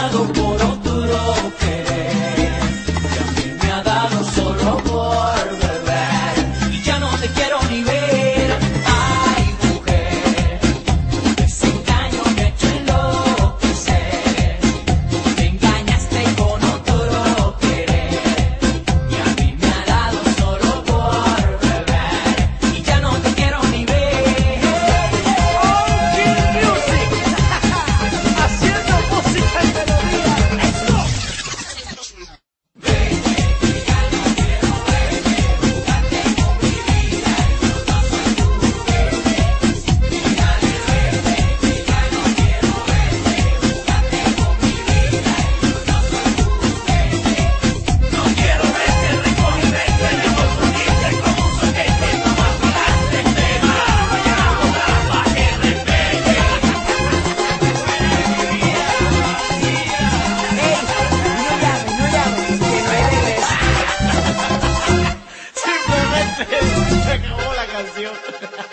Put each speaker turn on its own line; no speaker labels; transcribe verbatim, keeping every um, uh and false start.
dado por otro querer, y a mí me ha dado solo por beber, y ya no te quiero ni ver. Ay, mujer, ese engaño me ha hecho enloquecer. Me engañaste con otro querer, y a mí me ha dado solo por beber, y ya no te quiero ni ver.
Se acabó la canción.